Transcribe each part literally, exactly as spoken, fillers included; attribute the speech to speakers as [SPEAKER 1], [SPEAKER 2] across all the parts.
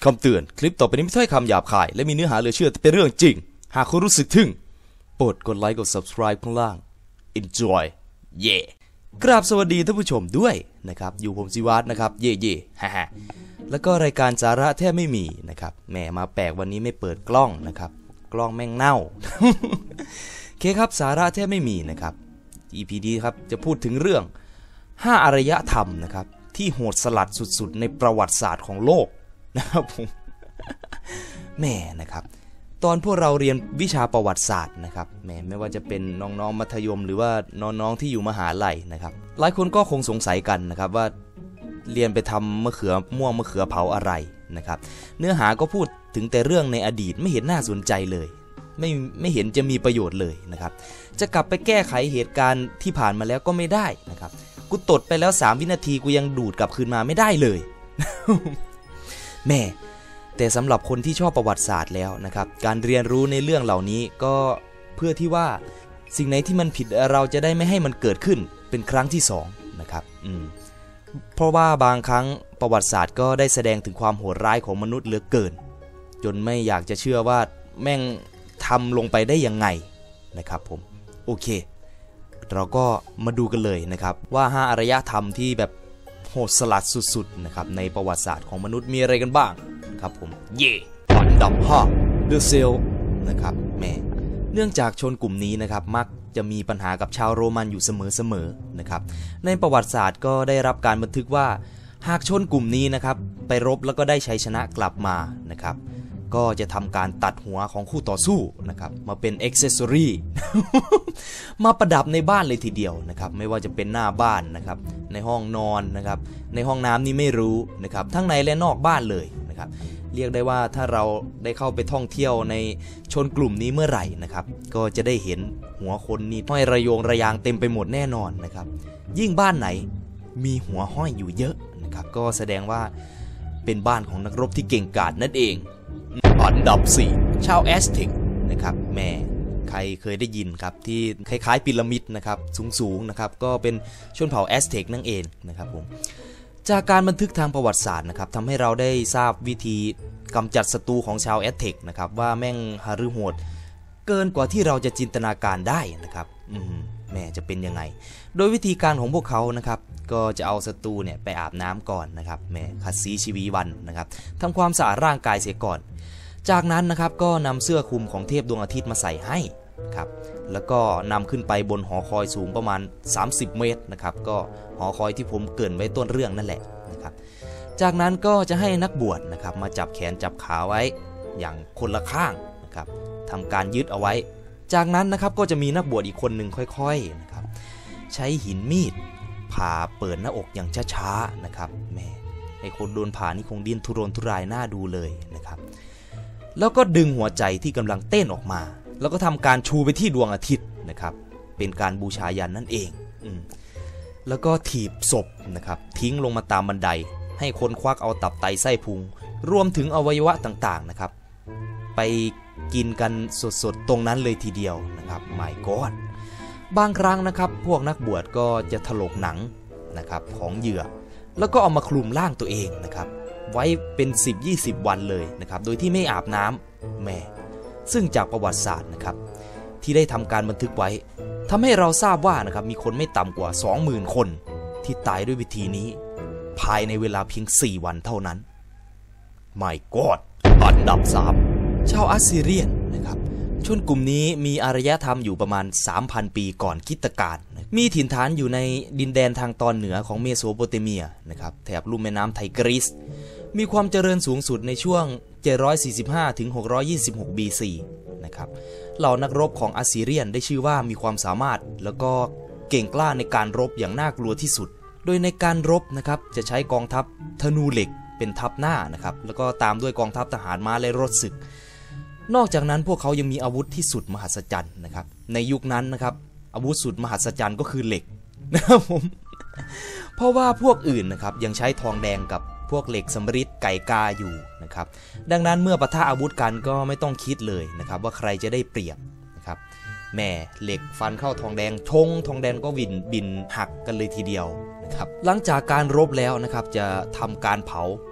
[SPEAKER 1] คำเตือนคลิปต่อไปนี้ไม่ใช่คำหยาบคายและมีเนื้อหาเหลือเชื่อแต่เป็นเรื่องจริงหากคุณรู้สึกทึ่งโปรดกดไลค์กด subscribe ข้างล่าง enjoy เย่กราบสวัสดีท่านผู้ชมด้วยนะครับอยู่ผมศิวัตนะครับเย่เย่ฮ่าฮ่าแล้วก็รายการสาระแทบไม่มีนะครับแหมมาแปลกวันนี้ไม่เปิดกล้องนะครับกล้องแม่งเน่า โอเคครับสาระแทบไม่มีนะครับ อี พี นี้ครับจะพูดถึงเรื่องห้าอารยธรรมนะครับที่โหดสลัดสุดๆในประวัติศาสตร์ของโลกนะครับผมแม่นะครับตอนพวกเราเรียนวิชาประวัติศาสตร์นะครับแม่ไม่ว่าจะเป็นน้องๆมัธยมหรือว่าน้องๆที่อยู่มหาลัยนะครับหลายคนก็คงสงสัยกันนะครับว่าเรียนไปทำมะเขือม่วงมะเขือเผาอะไรนะครับเนื้อหาก็พูดถึงแต่เรื่องในอดีตไม่เห็นน่าสนใจเลยไม่ไม่เห็นจะมีประโยชน์เลยนะครับจะกลับไปแก้ไขเหตุการณ์ที่ผ่านมาแล้วก็ไม่ได้นะครับกูตดไปแล้วสามวินาทีกูยังดูดกลับคืนมาไม่ได้เลย แม่แต่สำหรับคนที่ชอบประวัติศาสตร์แล้วนะครับการเรียนรู้ในเรื่องเหล่านี้ก็เพื่อที่ว่าสิ่งไหนที่มันผิดเราจะได้ไม่ให้มันเกิดขึ้นเป็นครั้งที่สองนะครับอืมเพราะว่าบางครั้งประวัติศาสตร์ก็ได้แสดงถึงความโหดร้ายของมนุษย์เหลือเกินจนไม่อยากจะเชื่อว่าแม่งทำลงไปได้ยังไงนะครับผมโอเคเราก็มาดูกันเลยนะครับว่าห้าอารยธรรมที่แบบโหดสลัดสุดๆนะครับในประวัติศาสตร์ของมนุษย์มีอะไรกันบ้างครับผมเย่อันดับห้า The Celt นะครับแม่เนื่องจากชนกลุ่มนี้นะครับมักจะมีปัญหากับชาวโรมันอยู่เสมอๆนะครับในประวัติศาสตร์ก็ได้รับการบันทึกว่าหากชนกลุ่มนี้นะครับไปรบแล้วก็ได้ชัยชนะกลับมานะครับก็จะทำการตัดหัวของคู่ต่อสู้นะครับมาเป็นอ็อกเซสซอรี่ มาประดับในบ้านเลยทีเดียวนะครับไม่ว่าจะเป็นหน้าบ้านนะครับในห้องนอนนะครับในห้องน้ำนี่ไม่รู้นะครับทั้งในและนอกบ้านเลยนะครับเรียกได้ว่าถ้าเราได้เข้าไปท่องเที่ยวในชนกลุ่มนี้เมื่อไหร่นะครับก็จะได้เห็นหัวคนนี่ห้อยระโยงระยางเต็มไปหมดแน่นอนนะครับยิ่งบ้านไหนมีหัวห้อยอยู่เยอะนะครับก็แสดงว่าเป็นบ้านของนักรบที่เก่งกาจนั่นเองอันดับสี่ชาวแอสเท็กนะครับแม่ใครเคยได้ยินครับที่คล้ายๆพีระมิดนะครับสูงๆนะครับก็เป็นชนเผ่าแอสเท็กนั่นเองนะครับผมจากการบันทึกทางประวัติศาสตร์นะครับทำให้เราได้ทราบวิธีกำจัดศัตรูของชาวแอสเท็กนะครับว่าแม่งหฤโหดเกินกว่าที่เราจะจินตนาการได้นะครับอืมแม่จะเป็นยังไงโดยวิธีการของพวกเขานะครับก็จะเอาศัตรูเนี่ยไปอาบน้ำก่อนนะครับแม่ขัดสีชีวีวันนะครับทำความสะอาดร่างกายเสียก่อนจากนั้นนะครับก็นำเสื้อคลุมของเทพดวงอาทิตย์มาใส่ให้ครับแล้วก็นำขึ้นไปบนหอคอยสูงประมาณสามสิบเมตรนะครับก็หอคอยที่ผมเกริ่นไว้ต้นเรื่องนั่นแหละนะครับจากนั้นก็จะให้นักบวชนะครับมาจับแขนจับขาไว้อย่างคนละข้างนะครับทำการยึดเอาไว้จากนั้นนะครับก็จะมีนักบวชอีกคนหนึ่งค่อยๆนะครับใช้หินมีดผ่าเปิดหน้าอกอย่างช้าๆนะครับแม่ไอ้คนโดนผ่านี่คงดิ้นทุรนทุรายน่าดูเลยนะครับแล้วก็ดึงหัวใจที่กำลังเต้นออกมาแล้วก็ทำการชูไปที่ดวงอาทิตย์นะครับเป็นการบูชายันนั่นเองอืมแล้วก็ถีบศพนะครับทิ้งลงมาตามบันไดให้คนควักเอาตับไตไส้พุงรวมถึงอวัยวะต่างๆนะครับไปกินกันสดๆตรงนั้นเลยทีเดียวนะครับ My God บางครั้งนะครับพวกนักบวชก็จะถลกหนังนะครับของเหยื่อแล้วก็เอามาคลุมร่างตัวเองนะครับไว้เป็น สิบถึงยี่สิบ วันเลยนะครับโดยที่ไม่อาบน้ำแม่ซึ่งจากประวัติศาสตร์นะครับที่ได้ทำการบันทึกไว้ทำให้เราทราบว่านะครับมีคนไม่ต่ำกว่า สองหมื่น คนที่ตายด้วยวิธีนี้ภายในเวลาเพียงสี่วันเท่านั้น My God อันดับสามชาวอัสซีเรียนนะครับชนกลุ่มนี้มีอารยธรรมอยู่ประมาณ สามพัน ปีก่อนคริสตกาลมีถิ่นฐานอยู่ในดินแดนทางตอนเหนือของเมโสโปเตเมียนะครับแถบลุ่มแม่น้ำไทกรีสมีความเจริญสูงสุดในช่วงเจ็ดร้อยสี่สิบห้าถึงหกร้อยยี่สิบหก บี ซี นะครับเหล่านักรบของอัสซีเรียนได้ชื่อว่ามีความสามารถแล้วก็เก่งกล้าในการรบอย่างน่ากลัวที่สุดโดยในการรบนะครับจะใช้กองทัพธนูเหล็กเป็นทัพหน้านะครับแล้วก็ตามด้วยกองทัพทหารม้าและรถศึกนอกจากนั้นพวกเขายังมีอาวุธที่สุดมหัศจรรย์นะครับในยุคนั้นนะครับอาวุธสุดมหัศจรรย์ก็คือเหล็กนะครับผมเพราะว่าพวกอื่นนะครับยังใช้ทองแดงกับพวกเหล็กสำริดไก่กาอยู่นะครับดังนั้นเมื่อปะทะอาวุธกันก็ไม่ต้องคิดเลยนะครับว่าใครจะได้เปรียบนะครับแม่เหล็กฟันเข้าทองแดงชงทองแดงก็วินบินหักกันเลยทีเดียวนะครับหลังจากการรบแล้วนะครับจะทำการเผา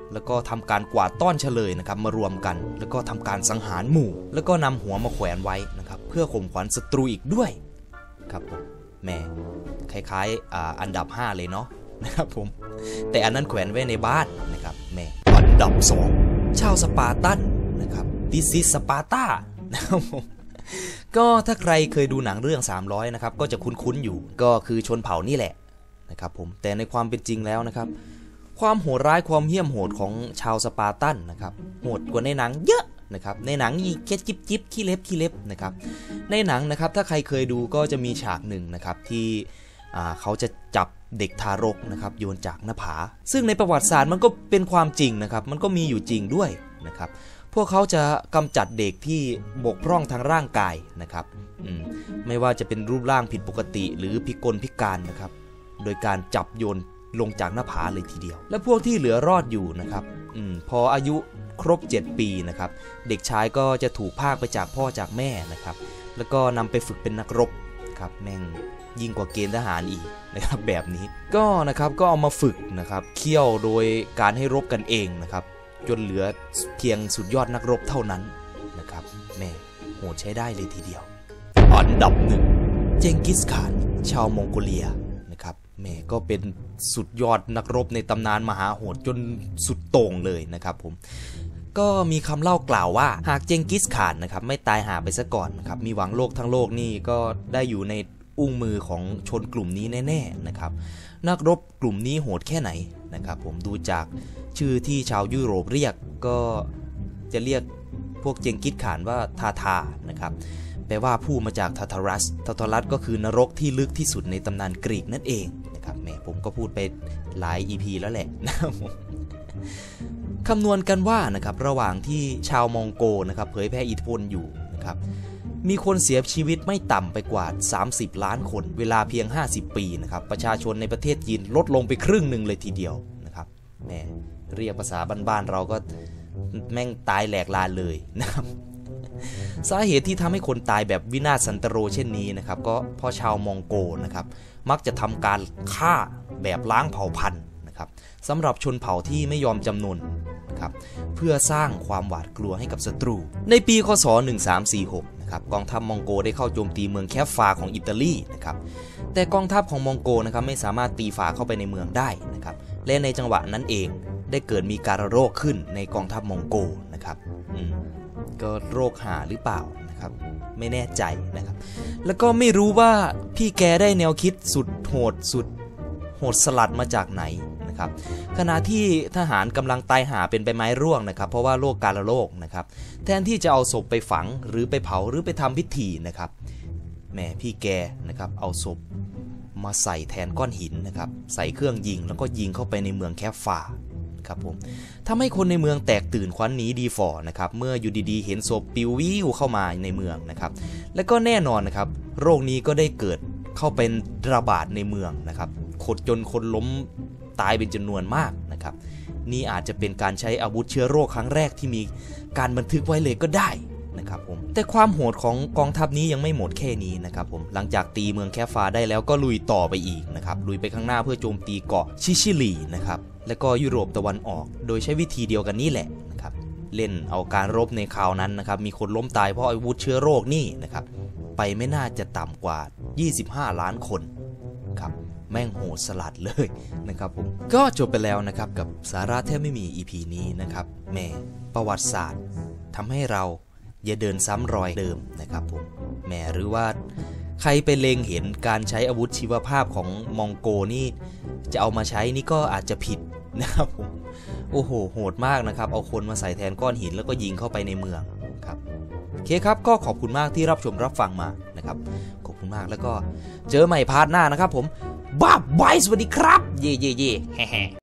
[SPEAKER 1] แล้วก็ทำการกวาดต้อนเฉลยนะครับมารวมกันแล้วก็ทำการสังหารหมู่แล้วก็นำหัวมาแขวนไว้นะครับเพื่อข่มขวัญศัตรูอีกด้วยครับผมแม่คล้ายๆอ่าอันดับห้าเลยเนาะนะครับผมแต่อันนั้นแขวนไว้ในบ้านนะครับแม่อันดับสองชาวสปาร์ตันนะครับ This is Sparta นะครับผมก็ถ้าใครเคยดูหนังเรื่องสามร้อยนะครับก็จะคุ้นๆอยู่ก็คือชนเผ่านี่แหละนะครับผมแต่ในความเป็นจริงแล้วนะครับความโหดร้ายความเหี้ยมโหดของชาวสปาร์ตันนะครับโหดกว่าในหนังเยอะนะครับในหนังอีกแค่จิ๊บจิ๊บขี้เล็บขี้เล็บนะครับในหนังนะครับถ้าใครเคยดูก็จะมีฉากหนึ่งนะครับที่เขาจะจับเด็กทารกนะครับโยนจากหน้าผาซึ่งในประวัติศาสตร์มันก็เป็นความจริงนะครับมันก็มีอยู่จริงด้วยนะครับพวกเขาจะกำจัดเด็กที่บกพร่องทางร่างกายนะครับไม่ว่าจะเป็นรูปร่างผิดปกติหรือพิกลพิการนะครับโดยการจับโยนลงจากหน้าผาเลยทีเดียวและพวกที่เหลือรอดอยู่นะครับอพออายุครบเจ็ดปีนะครับเด็กชายก็จะถูกพรากไปจากพ่อจากแม่นะครับแล้วก็นำไปฝึกเป็นนักรบครับแม่งยิ่งกว่าเกณฑ์ทหารอีกนะครับแบบนี้ก็นะครับก็เอามาฝึกนะครับเคี่ยวโดยการให้รบกันเองนะครับจนเหลือเพียงสุดยอดนักรบเท่านั้นนะครับแม่โหดใช้ได้เลยทีเดียวอันดับหนึ่งเจงกิสข่านชาวมองโกเลียนะครับแม่ก็เป็นสุดยอดนักรบในตำนานมหาโหดจนสุดโต่งเลยนะครับผมก็มีคำเล่ากล่าวว่าหากเจงกิสข่านนะครับไม่ตายหาไปซะก่อนนะครับมีหวังโลกทั้งโลกนี่ก็ได้อยู่ในอุ้งมือของชนกลุ่มนี้แน่ๆนะครับนักรบกลุ่มนี้โหดแค่ไหนนะครับผมดูจากชื่อที่ชาวยุโรปเรียกก็จะเรียกพวกเจงกิสข่านว่าทาทานะครับแปลว่าผู้มาจากทาทารัสทาทารัสก็คือนรกที่ลึกที่สุดในตำนานกรีกนั่นเองนะครับแหมผมก็พูดไปหลาย อี พี แล้วแหละนะครับคำนวณกันว่านะครับระหว่างที่ชาวมองโกนะครับเผยแพร่อิทธิพลอยู่นะครับมีคนเสียชีวิตไม่ต่ำไปกว่าสามสิบล้านคนเวลาเพียงห้าสิบปีนะครับประชาชนในประเทศจีนลดลงไปครึ่งหนึ่งเลยทีเดียวนะครับแหมเรียกภาษาบ้านๆเราก็แม่งตายแหลกลานเลยนะครับสาเหตุที่ทำให้คนตายแบบวินาศสันตโรเช่นนี้นะครับก็เพราะชาวมองโกนะครับมักจะทำการฆ่าแบบล้างเผ่าพันธุ์นะครับสำหรับชนเผ่าที่ไม่ยอมจำนนนะครับเพื่อสร้างความหวาดกลัวให้กับศัตรูในปีคศหนึ่งสามสี่หกนะครับกองทัพมองโกได้เข้าโจมตีเมืองแคฟฟาของอิตาลีนะครับแต่กองทัพของมองโกนะครับไม่สามารถตีฝ่าเข้าไปในเมืองได้นะครับและในจังหวะนั้นเองได้เกิดมีการโรคขึ้นในกองทัพมองโกนะครับอืมก็โรคหาหรือเปล่านะครับไม่แน่ใจนะครับแล้วก็ไม่รู้ว่าพี่แกได้แนวคิดสุดโหดสุดโหดสลัดมาจากไหนนะครับขณะที่ทหารกำลังตายหาเป็นใบไม้ร่วงนะครับเพราะว่าโรคกาฬโรคนะครับแทนที่จะเอาศพไปฝังหรือไปเผาหรือไปทำพิธีนะครับแม่พี่แกนะครับเอาศพมาใส่แทนก้อนหินนะครับใส่เครื่องยิงแล้วก็ยิงเข้าไปในเมืองแคฟฟาครับผมทำให้คนในเมืองแตกตื่นขวัญหนีดีฝ่อนะครับเมื่ออยู่ดีๆเห็นศพปิววิวเข้ามาในเมืองนะครับและก็แน่นอนนะครับโรคนี้ก็ได้เกิดเข้าเป็นระบาดในเมืองนะครับขดจนคนล้มตายเป็นจำนวนมากนะครับนี่อาจจะเป็นการใช้อาวุธเชื้อโรคครั้งแรกที่มีการบันทึกไว้เลยก็ได้นะครับผมแต่ความโหดของกองทัพนี้ยังไม่หมดแค่นี้นะครับผมหลังจากตีเมืองแคฟฟาได้แล้วก็ลุยต่อไปอีกนะครับลุยไปข้างหน้าเพื่อโจมตีเกาะชิชิลีนะครับและก็ยุโรปตะวันออกโดยใช้วิธีเดียวกันนี่แหละนะครับเล่นเอาการรบในคราวนั้นนะครับมีคนล้มตายเพราะอาวุธเชื้อโรคนี่นะครับไปไม่น่าจะต่ำกว่ายี่สิบห้าล้านคนครับแม่งโหดสลัดเลยนะครับผมก็จบไปแล้วนะครับกับสาระแทบไม่มี อี พี นี้นะครับแม่ประวัติศาสตร์ทำให้เราอย่าเดินซ้ำรอยเดิมนะครับผมแหมหรือว่าใครไปเล็งเห็นการใช้อาวุธชีวภาพของมองโกนี่จะเอามาใช้นี่ก็อาจจะผิดนะครับผมโอ้โหโหดมากนะครับเอาคนมาใส่แทนก้อนหินแล้วก็ยิงเข้าไปในเมืองครับโอเคครับก็ขอบคุณมากที่รับชมรับฟังมานะครับขอบคุณมากแล้วก็เจอใหม่พาร์ทหน้านะครับผมบ๊ายบายสวัสดีครับเย่เย่เย่แฮ่